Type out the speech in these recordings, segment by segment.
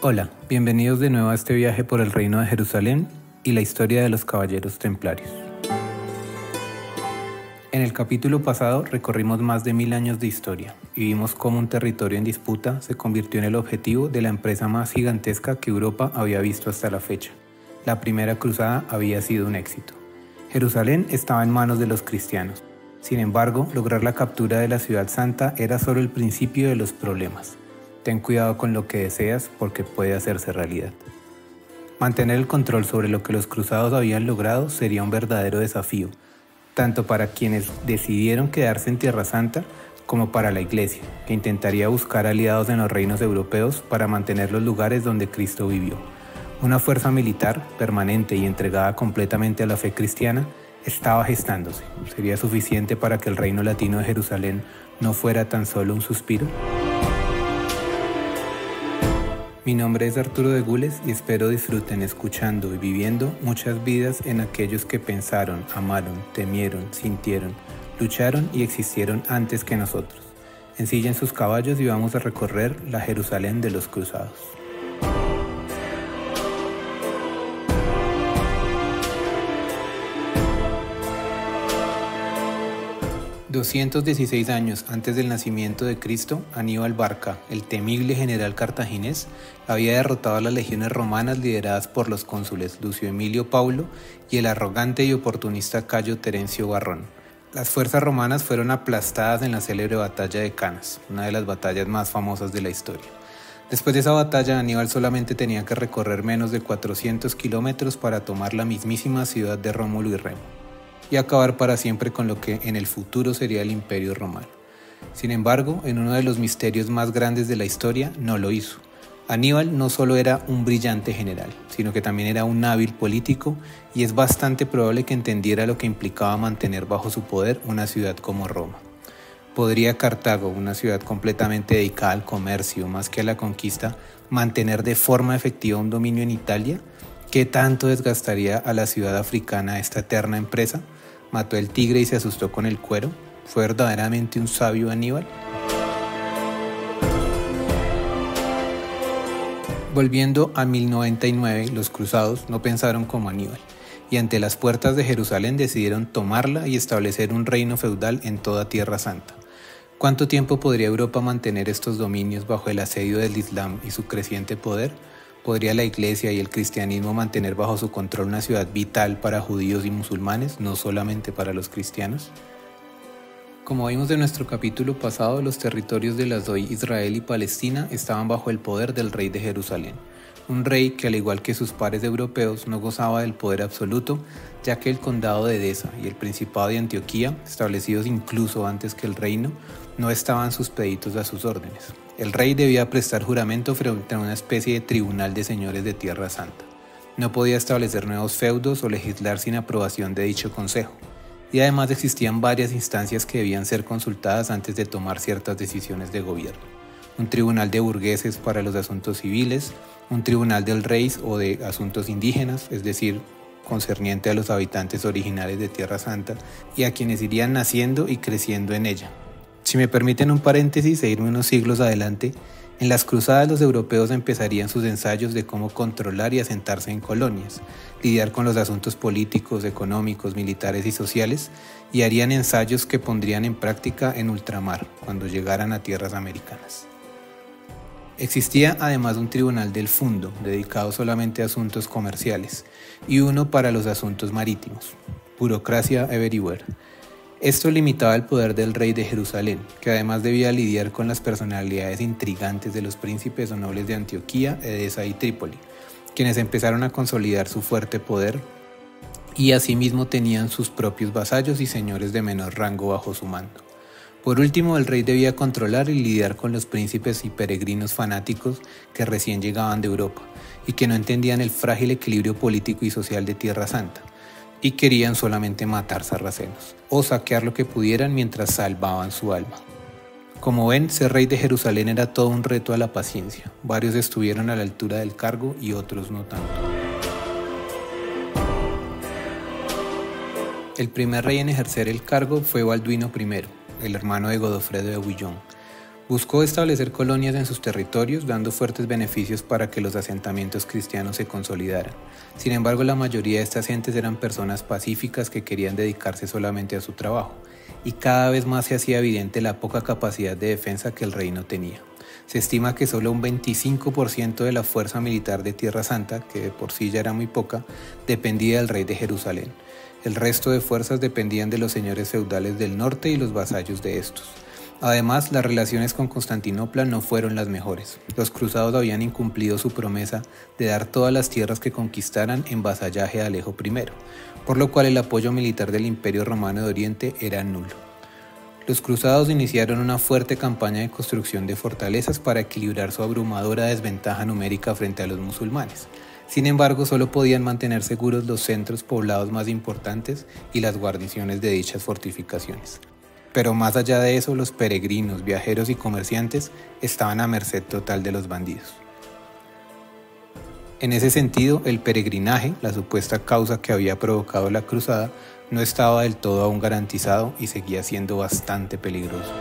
Hola, bienvenidos de nuevo a este viaje por el Reino de Jerusalén y la historia de los Caballeros Templarios. En el capítulo pasado recorrimos más de 1000 años de historia y vimos cómo un territorio en disputa se convirtió en el objetivo de la empresa más gigantesca que Europa había visto hasta la fecha. La primera cruzada había sido un éxito. Jerusalén estaba en manos de los cristianos. Sin embargo, lograr la captura de la ciudad santa era solo el principio de los problemas. Ten cuidado con lo que deseas porque puede hacerse realidad. Mantener el control sobre lo que los cruzados habían logrado sería un verdadero desafío, tanto para quienes decidieron quedarse en Tierra Santa como para la Iglesia, que intentaría buscar aliados en los reinos europeos para mantener los lugares donde Cristo vivió. Una fuerza militar permanente y entregada completamente a la fe cristiana estaba gestándose. ¿Sería suficiente para que el reino latino de Jerusalén no fuera tan solo un suspiro? Mi nombre es Arturo de Gules y espero disfruten escuchando y viviendo muchas vidas en aquellos que pensaron, amaron, temieron, sintieron, lucharon y existieron antes que nosotros. Ensillen sus caballos y vamos a recorrer la Jerusalén de los cruzados. 216 años antes del nacimiento de Cristo, Aníbal Barca, el temible general cartaginés, había derrotado a las legiones romanas lideradas por los cónsules Lucio Emilio Paulo y el arrogante y oportunista Cayo Terencio Varrón. Las fuerzas romanas fueron aplastadas en la célebre batalla de Canas, una de las batallas más famosas de la historia. Después de esa batalla, Aníbal solamente tenía que recorrer menos de 400 kilómetros para tomar la mismísima ciudad de Rómulo y Remo y acabar para siempre con lo que en el futuro sería el Imperio Romano. Sin embargo, en uno de los misterios más grandes de la historia, no lo hizo. Aníbal no solo era un brillante general, sino que también era un hábil político y es bastante probable que entendiera lo que implicaba mantener bajo su poder una ciudad como Roma. ¿Podría Cartago, una ciudad completamente dedicada al comercio más que a la conquista, mantener de forma efectiva un dominio en Italia? ¿Qué tanto desgastaría a la ciudad africana esta eterna empresa? ¿Mató el tigre y se asustó con el cuero? ¿Fue verdaderamente un sabio Aníbal? Volviendo a 1099, los cruzados no pensaron como Aníbal, y ante las puertas de Jerusalén decidieron tomarla y establecer un reino feudal en toda Tierra Santa. ¿Cuánto tiempo podría Europa mantener estos dominios bajo el asedio del Islam y su creciente poder? ¿Podría la Iglesia y el cristianismo mantener bajo su control una ciudad vital para judíos y musulmanes, no solamente para los cristianos? Como vimos en nuestro capítulo pasado, los territorios de las hoy Israel y Palestina estaban bajo el poder del rey de Jerusalén, un rey que al igual que sus pares europeos no gozaba del poder absoluto, ya que el condado de Edesa y el principado de Antioquía, establecidos incluso antes que el reino, no estaban supeditos a sus órdenes. El rey debía prestar juramento frente a una especie de tribunal de señores de Tierra Santa. No podía establecer nuevos feudos o legislar sin aprobación de dicho consejo. Y además existían varias instancias que debían ser consultadas antes de tomar ciertas decisiones de gobierno. Un tribunal de burgueses para los asuntos civiles, un tribunal del rey o de asuntos indígenas, es decir, concerniente a los habitantes originales de Tierra Santa y a quienes irían naciendo y creciendo en ella. Si me permiten un paréntesis e irme unos siglos adelante, en las cruzadas los europeos empezarían sus ensayos de cómo controlar y asentarse en colonias, lidiar con los asuntos políticos, económicos, militares y sociales, y harían ensayos que pondrían en práctica en ultramar cuando llegaran a tierras americanas. Existía además un tribunal del fundo, dedicado solamente a asuntos comerciales, y uno para los asuntos marítimos. Burocracia everywhere. Esto limitaba el poder del rey de Jerusalén, que además debía lidiar con las personalidades intrigantes de los príncipes o nobles de Antioquía, Edesa y Trípoli, quienes empezaron a consolidar su fuerte poder y asimismo tenían sus propios vasallos y señores de menor rango bajo su mando. Por último, el rey debía controlar y lidiar con los príncipes y peregrinos fanáticos que recién llegaban de Europa y que no entendían el frágil equilibrio político y social de Tierra Santa y querían solamente matar sarracenos o saquear lo que pudieran mientras salvaban su alma. Como ven, ser rey de Jerusalén era todo un reto a la paciencia. Varios estuvieron a la altura del cargo y otros no tanto. El primer rey en ejercer el cargo fue Balduino I, el hermano de Godofredo de Bouillon. Buscó establecer colonias en sus territorios, dando fuertes beneficios para que los asentamientos cristianos se consolidaran. Sin embargo, la mayoría de estas gentes eran personas pacíficas que querían dedicarse solamente a su trabajo, y cada vez más se hacía evidente la poca capacidad de defensa que el reino tenía. Se estima que solo un 25% de la fuerza militar de Tierra Santa, que de por sí ya era muy poca, dependía del rey de Jerusalén. El resto de fuerzas dependían de los señores feudales del norte y los vasallos de estos. Además, las relaciones con Constantinopla no fueron las mejores. Los cruzados habían incumplido su promesa de dar todas las tierras que conquistaran en vasallaje a Alejo I, por lo cual el apoyo militar del Imperio Romano de Oriente era nulo. Los cruzados iniciaron una fuerte campaña de construcción de fortalezas para equilibrar su abrumadora desventaja numérica frente a los musulmanes. Sin embargo, solo podían mantener seguros los centros poblados más importantes y las guarniciones de dichas fortificaciones. Pero más allá de eso, los peregrinos, viajeros y comerciantes estaban a merced total de los bandidos. En ese sentido, el peregrinaje, la supuesta causa que había provocado la cruzada, no estaba del todo aún garantizado y seguía siendo bastante peligroso.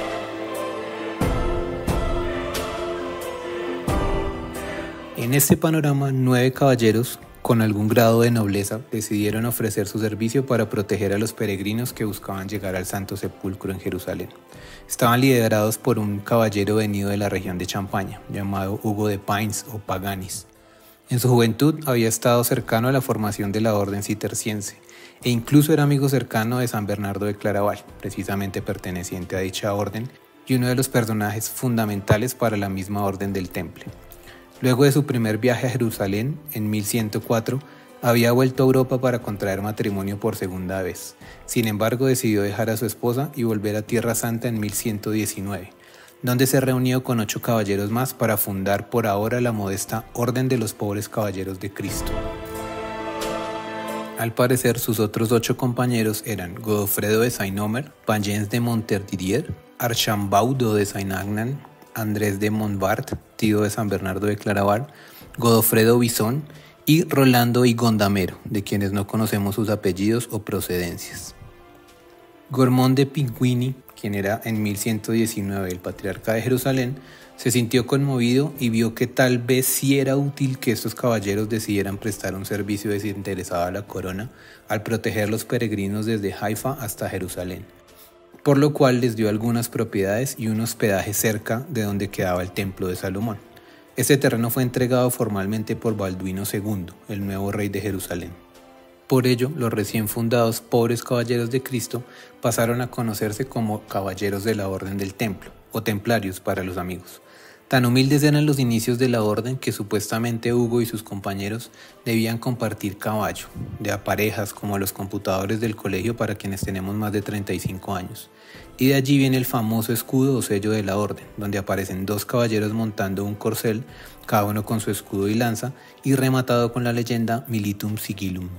En este panorama, 9 caballeros con algún grado de nobleza decidieron ofrecer su servicio para proteger a los peregrinos que buscaban llegar al Santo Sepulcro en Jerusalén. Estaban liderados por un caballero venido de la región de Champaña, llamado Hugo de Pines o Paganis. En su juventud había estado cercano a la formación de la orden cisterciense e incluso era amigo cercano de San Bernardo de Claraval, precisamente perteneciente a dicha orden y uno de los personajes fundamentales para la misma orden del Temple. Luego de su primer viaje a Jerusalén, en 1104, había vuelto a Europa para contraer matrimonio por segunda vez. Sin embargo, decidió dejar a su esposa y volver a Tierra Santa en 1119, donde se reunió con 8 caballeros más para fundar por ahora la modesta Orden de los Pobres Caballeros de Cristo. Al parecer, sus otros 8 compañeros eran Godofredo de Saint-Omer, Pagens de Montdidier, Archambaud de Saint-Agnan, Andrés de Montbard, tío de San Bernardo de Claraval, Godofredo Bisón y Rolando y Gondamero, de quienes no conocemos sus apellidos o procedencias. Gormón de Pinguini, quien era en 1119 el patriarca de Jerusalén, se sintió conmovido y vio que tal vez sí era útil que estos caballeros decidieran prestar un servicio desinteresado a la corona al proteger los peregrinos desde Haifa hasta Jerusalén, por lo cual les dio algunas propiedades y un hospedaje cerca de donde quedaba el templo de Salomón. Este terreno fue entregado formalmente por Balduino II, el nuevo rey de Jerusalén. Por ello, los recién fundados Pobres Caballeros de Cristo pasaron a conocerse como Caballeros de la Orden del Templo, o Templarios para los amigos. Tan humildes eran los inicios de la orden que supuestamente Hugo y sus compañeros debían compartir caballo, de a parejas como los computadores del colegio para quienes tenemos más de 35 años. Y de allí viene el famoso escudo o sello de la orden, donde aparecen 2 caballeros montando un corcel, cada uno con su escudo y lanza, y rematado con la leyenda Militum Sigillum.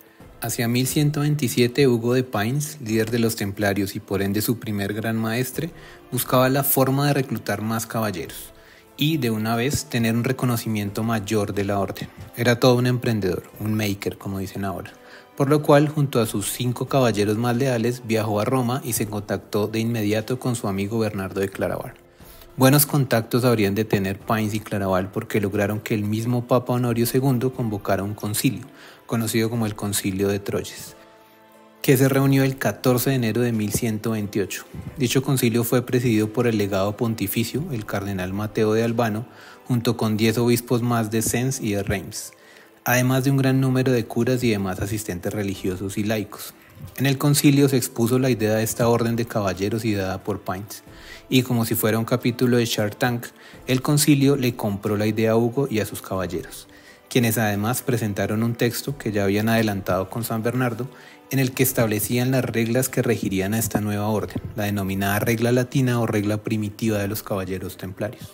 Hacia 1127, Hugo de Pines, líder de los templarios y por ende su primer gran maestre, buscaba la forma de reclutar más caballeros y de una vez tener un reconocimiento mayor de la orden. Era todo un emprendedor, un maker como dicen ahora, por lo cual junto a sus 5 caballeros más leales viajó a Roma y se contactó de inmediato con su amigo Bernardo de Claraval. Buenos contactos habrían de tener Pines y Claraval porque lograron que el mismo Papa Honorio II convocara un concilio, conocido como el Concilio de Troyes, que se reunió el 14 de enero de 1128. Dicho concilio fue presidido por el legado pontificio, el cardenal Mateo de Albano, junto con 10 obispos más de Sens y de Reims, además de un gran número de curas y demás asistentes religiosos y laicos. En el concilio se expuso la idea de esta orden de caballeros ideada por Pines, y como si fuera un capítulo de Shark Tank, el concilio le compró la idea a Hugo y a sus caballeros, quienes además presentaron un texto que ya habían adelantado con San Bernardo, en el que establecían las reglas que regirían a esta nueva orden, la denominada regla latina o regla primitiva de los caballeros templarios.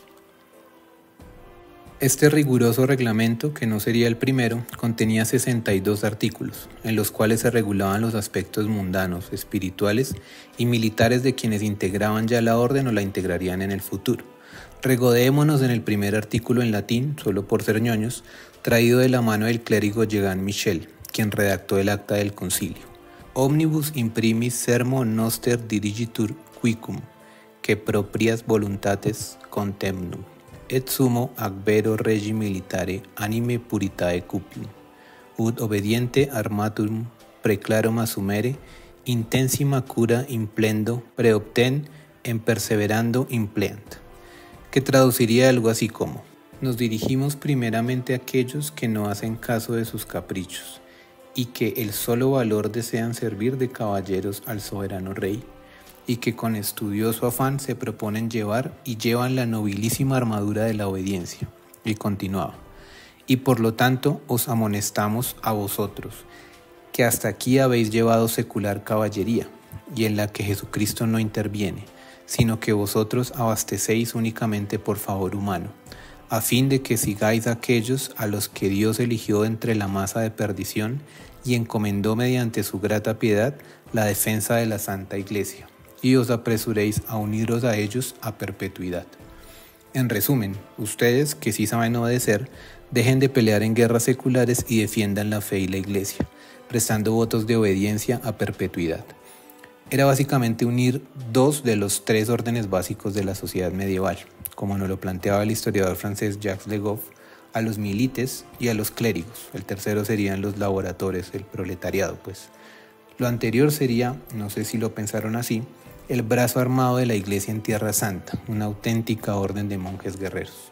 Este riguroso reglamento, que no sería el primero, contenía 62 artículos, en los cuales se regulaban los aspectos mundanos, espirituales y militares de quienes integraban ya la orden o la integrarían en el futuro. Regodémonos en el primer artículo en latín, solo por ser ñoños, traído de la mano del clérigo Jean Michel, quien redactó el acta del concilio. Omnibus imprimis sermo noster dirigitur quicum, que proprias voluntates contemnum, et sumo ac vero regi militare anime puritae cupium, ut obediente armatum preclarum assumere, intensima cura implendo preobten en perseverando impleant, que traduciría algo así como: nos dirigimos primeramente a aquellos que no hacen caso de sus caprichos y que el solo valor desean servir de caballeros al soberano rey, y que con estudioso afán se proponen llevar y llevan la nobilísima armadura de la obediencia. Y continuaba: y por lo tanto os amonestamos a vosotros, que hasta aquí habéis llevado secular caballería, y en la que Jesucristo no interviene, sino que vosotros abastecéis únicamente por favor humano, a fin de que sigáis a aquellos a los que Dios eligió entre la masa de perdición y encomendó mediante su grata piedad la defensa de la Santa Iglesia, y os apresuréis a uniros a ellos a perpetuidad. En resumen, ustedes, que sí saben obedecer, dejen de pelear en guerras seculares y defiendan la fe y la Iglesia, prestando votos de obediencia a perpetuidad. Era básicamente unir dos de los tres órdenes básicos de la sociedad medieval, como nos lo planteaba el historiador francés Jacques Le Goff, a los milites y a los clérigos. El tercero serían los laboradores, el proletariado, pues. Lo anterior sería, no sé si lo pensaron así, el brazo armado de la Iglesia en Tierra Santa, una auténtica orden de monjes guerreros.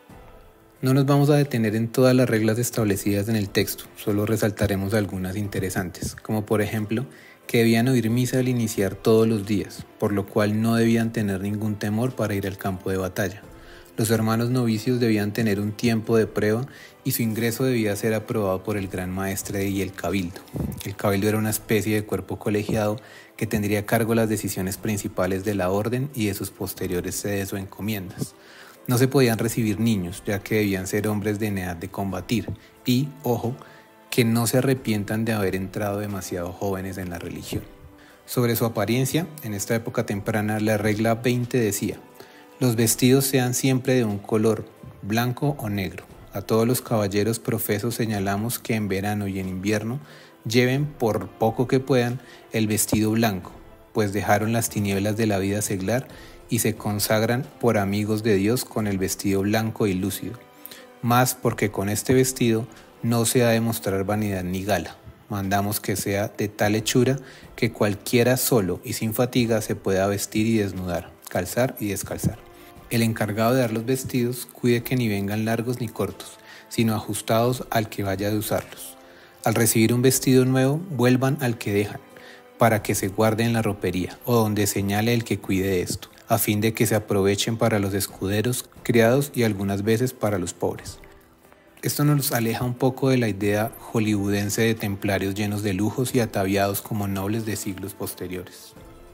No nos vamos a detener en todas las reglas establecidas en el texto, solo resaltaremos algunas interesantes, como por ejemplo que debían oír misa al iniciar todos los días, por lo cual no debían tener ningún temor para ir al campo de batalla. Los hermanos novicios debían tener un tiempo de prueba y su ingreso debía ser aprobado por el gran maestre y el cabildo. El cabildo era una especie de cuerpo colegiado que tendría a cargo las decisiones principales de la orden y de sus posteriores sedes o encomiendas. No se podían recibir niños, ya que debían ser hombres de edad de combatir y, ojo, que no se arrepientan de haber entrado demasiado jóvenes en la religión. Sobre su apariencia, en esta época temprana, la regla 20 decía: los vestidos sean siempre de un color, blanco o negro. A todos los caballeros profesos señalamos que en verano y en invierno lleven, por poco que puedan, el vestido blanco, pues dejaron las tinieblas de la vida seglar y se consagran por amigos de Dios con el vestido blanco y lúcido. Más porque con este vestido no se ha de mostrar vanidad ni gala. Mandamos que sea de tal hechura que cualquiera solo y sin fatiga se pueda vestir y desnudar, calzar y descalzar. El encargado de dar los vestidos cuide que ni vengan largos ni cortos, sino ajustados al que vaya de usarlos. Al recibir un vestido nuevo, vuelvan al que dejan, para que se guarde en la ropería o donde señale el que cuide esto, a fin de que se aprovechen para los escuderos, criados y algunas veces para los pobres. Esto nos aleja un poco de la idea hollywoodense de templarios llenos de lujos y ataviados como nobles de siglos posteriores.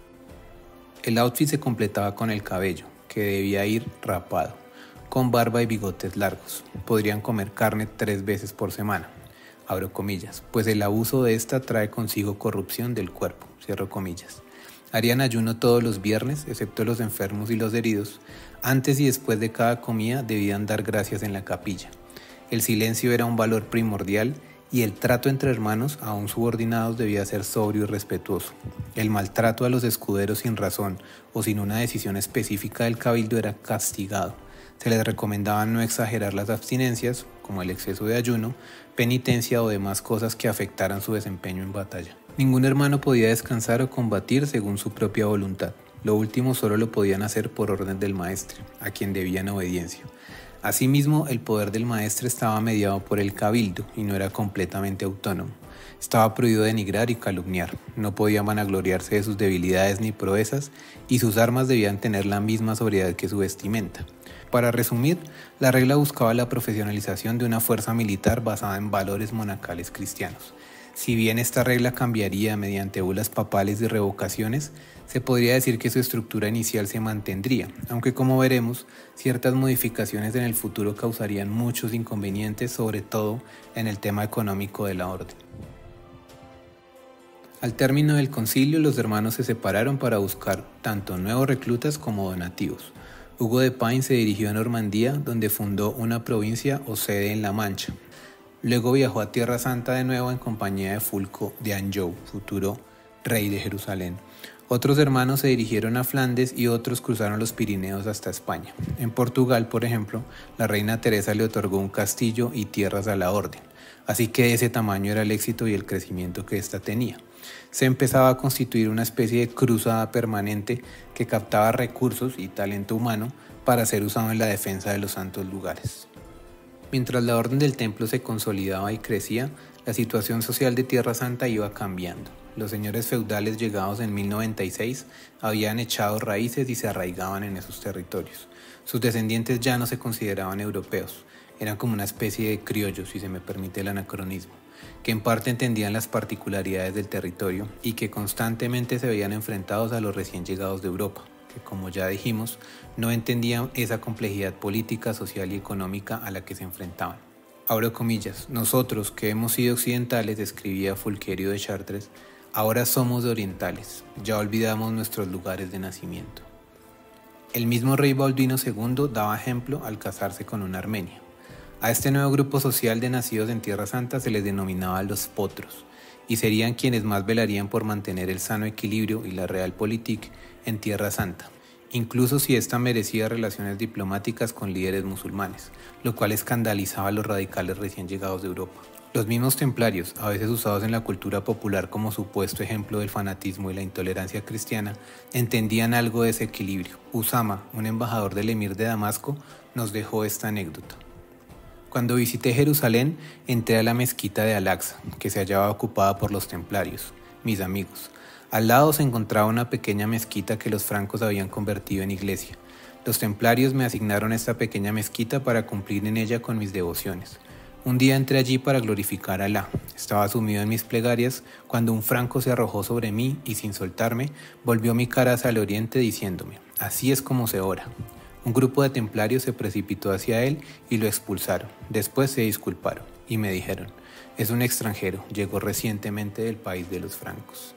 El outfit se completaba con el cabello, que debía ir rapado, con barba y bigotes largos. Podrían comer carne 3 veces por semana, abro comillas, pues el abuso de esta trae consigo corrupción del cuerpo, cierro comillas. Harían ayuno todos los viernes, excepto los enfermos y los heridos. Antes y después de cada comida debían dar gracias en la capilla. El silencio era un valor primordial y el trato entre hermanos, aún subordinados, debía ser sobrio y respetuoso. El maltrato a los escuderos sin razón o sin una decisión específica del cabildo era castigado. Se les recomendaba no exagerar las abstinencias, como el exceso de ayuno, penitencia o demás cosas que afectaran su desempeño en batalla. Ningún hermano podía descansar o combatir según su propia voluntad. Lo último solo lo podían hacer por orden del maestre, a quien debían obediencia. Asimismo, el poder del maestre estaba mediado por el cabildo y no era completamente autónomo. Estaba prohibido denigrar y calumniar, no podía vanagloriarse de sus debilidades ni proezas y sus armas debían tener la misma sobriedad que su vestimenta. Para resumir, la regla buscaba la profesionalización de una fuerza militar basada en valores monacales cristianos. Si bien esta regla cambiaría mediante bulas papales y revocaciones, se podría decir que su estructura inicial se mantendría, aunque como veremos, ciertas modificaciones en el futuro causarían muchos inconvenientes, sobre todo en el tema económico de la orden. Al término del concilio, los hermanos se separaron para buscar tanto nuevos reclutas como donativos. Hugo de Pine se dirigió a Normandía, donde fundó una provincia o sede en La Mancha. Luego viajó a Tierra Santa de nuevo en compañía de Fulco de Anjou, futuro rey de Jerusalén. Otros hermanos se dirigieron a Flandes y otros cruzaron los Pirineos hasta España. En Portugal, por ejemplo, la reina Teresa le otorgó un castillo y tierras a la orden, así que de ese tamaño era el éxito y el crecimiento que ésta tenía. Se empezaba a constituir una especie de cruzada permanente que captaba recursos y talento humano para ser usado en la defensa de los santos lugares. Mientras la orden del templo se consolidaba y crecía, la situación social de Tierra Santa iba cambiando. Los señores feudales llegados en 1096 habían echado raíces y se arraigaban en esos territorios. Sus descendientes ya no se consideraban europeos, eran como una especie de criollos, si se me permite el anacronismo, que en parte entendían las particularidades del territorio y que constantemente se veían enfrentados a los recién llegados de Europa, que como ya dijimos, no entendían esa complejidad política, social y económica a la que se enfrentaban. Abro comillas, nosotros que hemos sido occidentales, escribía Fulquerio de Chartres, ahora somos orientales, ya olvidamos nuestros lugares de nacimiento. El mismo rey Balduino II daba ejemplo al casarse con una armenia. A este nuevo grupo social de nacidos en Tierra Santa se les denominaba los potros, y serían quienes más velarían por mantener el sano equilibrio y la realpolitik en Tierra Santa, incluso si ésta merecía relaciones diplomáticas con líderes musulmanes, lo cual escandalizaba a los radicales recién llegados de Europa. Los mismos templarios, a veces usados en la cultura popular como supuesto ejemplo del fanatismo y la intolerancia cristiana, entendían algo de ese equilibrio. Usama, un embajador del emir de Damasco, nos dejó esta anécdota. Cuando visité Jerusalén, entré a la mezquita de Al-Aqsa, que se hallaba ocupada por los templarios, mis amigos. Al lado se encontraba una pequeña mezquita que los francos habían convertido en iglesia. Los templarios me asignaron esta pequeña mezquita para cumplir en ella con mis devociones. Un día entré allí para glorificar a Alá. Estaba sumido en mis plegarias cuando un franco se arrojó sobre mí y sin soltarme, volvió mi cara hacia el oriente diciéndome, así es como se ora. Un grupo de templarios se precipitó hacia él y lo expulsaron. Después se disculparon y me dijeron, es un extranjero, llegó recientemente del país de los francos.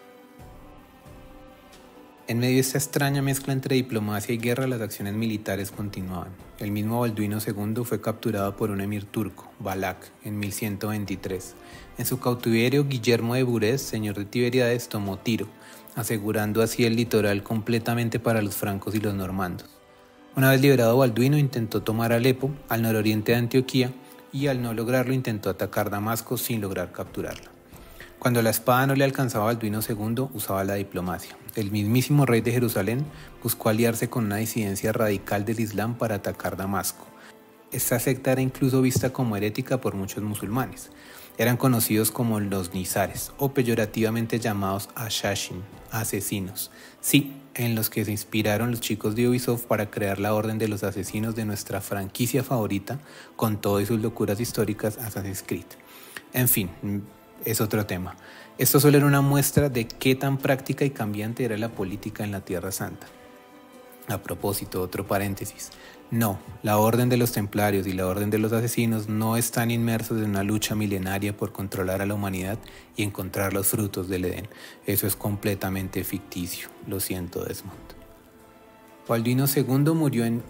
En medio de esta extraña mezcla entre diplomacia y guerra, las acciones militares continuaban. El mismo Balduino II fue capturado por un emir turco, Balak, en 1123. En su cautiverio, Guillermo de Burés, señor de Tiberíades, tomó Tiro, asegurando así el litoral completamente para los francos y los normandos. Una vez liberado Balduino, intentó tomar Alepo, al nororiente de Antioquía, y al no lograrlo intentó atacar Damasco sin lograr capturarla. Cuando la espada no le alcanzaba a Balduino II, usaba la diplomacia. El mismísimo rey de Jerusalén buscó aliarse con una disidencia radical del Islam para atacar Damasco. Esta secta era incluso vista como herética por muchos musulmanes. Eran conocidos como los nizares, o peyorativamente llamados ashashin, asesinos. Sí, en los que se inspiraron los chicos de Ubisoft para crear la orden de los asesinos de nuestra franquicia favorita, con todas sus locuras históricas Assassin's Creed. En fin, es otro tema. Esto solo era una muestra de qué tan práctica y cambiante era la política en la Tierra Santa. A propósito, otro paréntesis. No, la Orden de los Templarios y la Orden de los Asesinos no están inmersos en una lucha milenaria por controlar a la humanidad y encontrar los frutos del Edén. Eso es completamente ficticio. Lo siento, Desmond. Balduino II murió en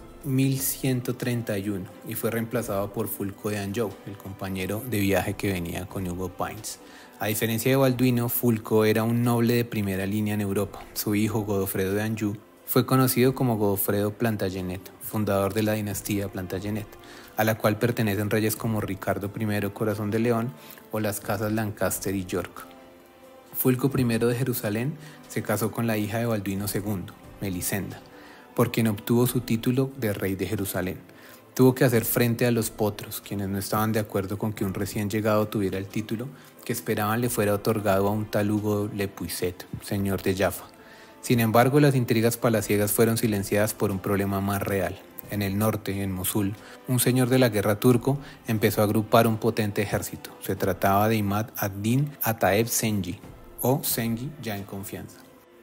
1131 y fue reemplazado por Fulco de Anjou, el compañero de viaje que venía con Hugo Pines. A diferencia de Balduino, Fulco era un noble de primera línea en Europa. Su hijo, Godofredo de Anjou, fue conocido como Godofredo Plantagenet, fundador de la dinastía Plantagenet, a la cual pertenecen reyes como Ricardo I Corazón de León o las casas Lancaster y York. Fulco I de Jerusalén se casó con la hija de Balduino II, Melisenda, por quien obtuvo su título de rey de Jerusalén. Tuvo que hacer frente a los potros, quienes no estaban de acuerdo con que un recién llegado tuviera el título que esperaban le fuera otorgado a un tal Hugo Le Puiset, señor de Jaffa. Sin embargo, las intrigas palaciegas fueron silenciadas por un problema más real. En el norte, en Mosul, un señor de la guerra turco empezó a agrupar un potente ejército. Se trataba de Imad ad-Din Ataeb Zengi, o Zengi ya en confianza.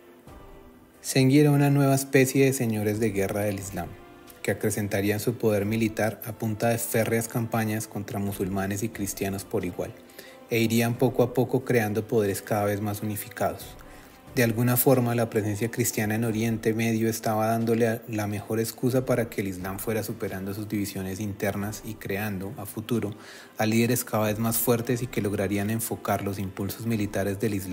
Zengi era una nueva especie de señores de guerra del Islam, que acrecentarían su poder militar a punta de férreas campañas contra musulmanes y cristianos por igual, e irían poco a poco creando poderes cada vez más unificados. De alguna forma, la presencia cristiana en Oriente Medio estaba dándole la mejor excusa para que el Islam fuera superando sus divisiones internas y creando, a futuro, a líderes cada vez más fuertes y que lograrían enfocar los impulsos militares del Islam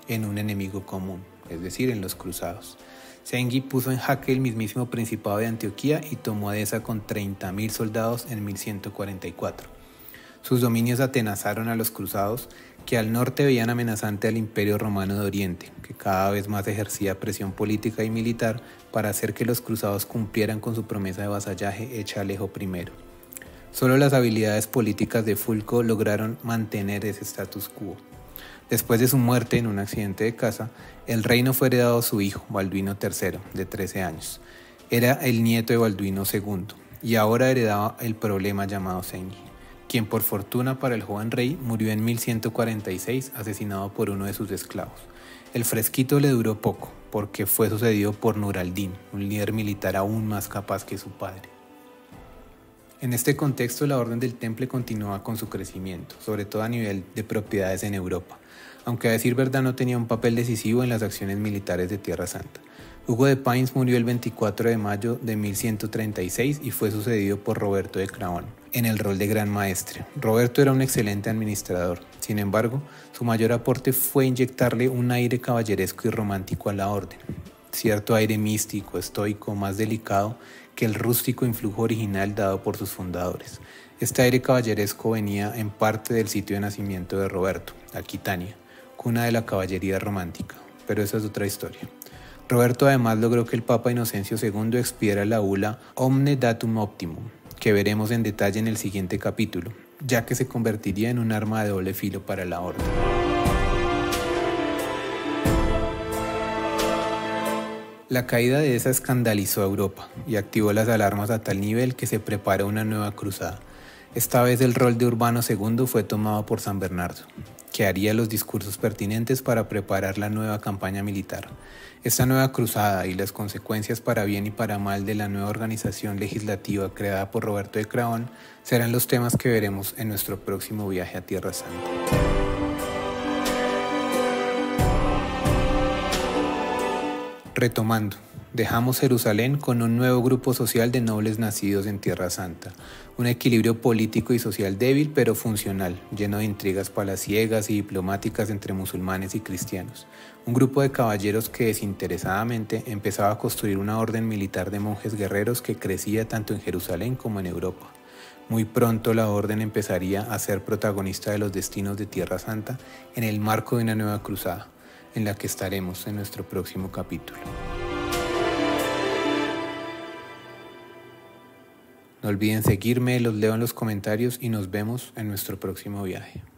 en un enemigo común, es decir, en los cruzados. Zengi puso en jaque el mismísimo Principado de Antioquía y tomó Edesa con 30.000 soldados en 1144. Sus dominios atenazaron a los cruzados, que al norte veían amenazante al Imperio Romano de Oriente, que cada vez más ejercía presión política y militar para hacer que los cruzados cumplieran con su promesa de vasallaje hecha a Alejo I. Solo las habilidades políticas de Fulco lograron mantener ese status quo. Después de su muerte en un accidente de caza, el reino fue heredado a su hijo, Balduino III, de 13 años. Era el nieto de Balduino II, y ahora heredaba el problema llamado Zengi, quien por fortuna para el joven rey murió en 1146 asesinado por uno de sus esclavos. El fresquito le duró poco, porque fue sucedido por Nur al-Din, un líder militar aún más capaz que su padre. En este contexto, la Orden del Temple continuaba con su crecimiento, sobre todo a nivel de propiedades en Europa, aunque a decir verdad no tenía un papel decisivo en las acciones militares de Tierra Santa. Hugo de Payns murió el 24 de mayo de 1136 y fue sucedido por Roberto de Craón en el rol de Gran Maestre. Roberto era un excelente administrador, sin embargo, su mayor aporte fue inyectarle un aire caballeresco y romántico a la orden, cierto aire místico, estoico, más delicado que el rústico influjo original dado por sus fundadores. Este aire caballeresco venía en parte del sitio de nacimiento de Roberto, Aquitania, cuna de la caballería romántica, pero esa es otra historia. Roberto además logró que el Papa Inocencio II expidiera la bula Omne Datum Optimum, que veremos en detalle en el siguiente capítulo, ya que se convertiría en un arma de doble filo para la orden. La caída de Edesa escandalizó a Europa y activó las alarmas a tal nivel que se preparó una nueva cruzada. Esta vez el rol de Urbano II fue tomado por San Bernardo, que haría los discursos pertinentes para preparar la nueva campaña militar. Esta nueva cruzada y las consecuencias para bien y para mal de la nueva organización legislativa creada por Roberto de Craón serán los temas que veremos en nuestro próximo viaje a Tierra Santa. Retomando, dejamos Jerusalén con un nuevo grupo social de nobles nacidos en Tierra Santa, un equilibrio político y social débil pero funcional, lleno de intrigas palaciegas y diplomáticas entre musulmanes y cristianos, un grupo de caballeros que desinteresadamente empezaba a construir una orden militar de monjes guerreros que crecía tanto en Jerusalén como en Europa. Muy pronto la orden empezaría a ser protagonista de los destinos de Tierra Santa en el marco de una nueva cruzada, en la que estaremos en nuestro próximo capítulo. No olviden seguirme, los leo en los comentarios y nos vemos en nuestro próximo viaje.